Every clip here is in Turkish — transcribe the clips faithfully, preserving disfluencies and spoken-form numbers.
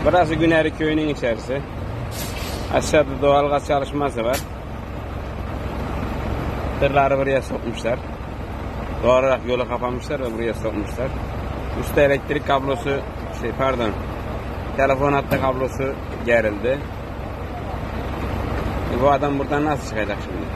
Burası Güneri köyünün içerisi. Aşağıda doğalgaz çalışması var. Tırları buraya sokmuşlar. Doğal olarak yolu kapamışlar ve buraya sokmuşlar. Üstte elektrik kablosu, şey pardon, telefon hattı kablosu gerildi. E bu adam buradan nasıl çıkacak şimdi?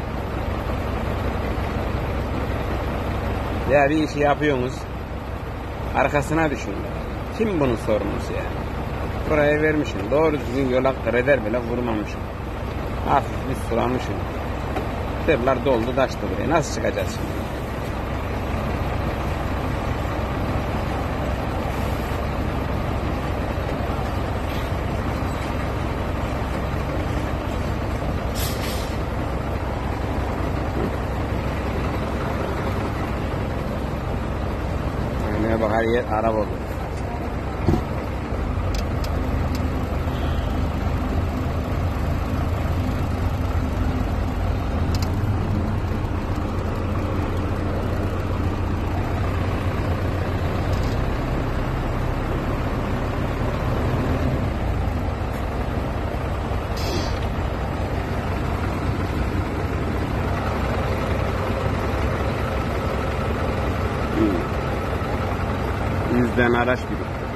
Ya bir işi yapıyorsunuz, arkasına düşün. Kim bunun sorumlusu yani? Buraya vermişim, doğru düzgün yola kreder bile vurmamışım. Hafif bir sulamışım. Tırlar doldu taştı buraya. Nasıl çıkacağız şimdi? Önüne bak, her yer araba oldu. Yüzden araç gidiyor.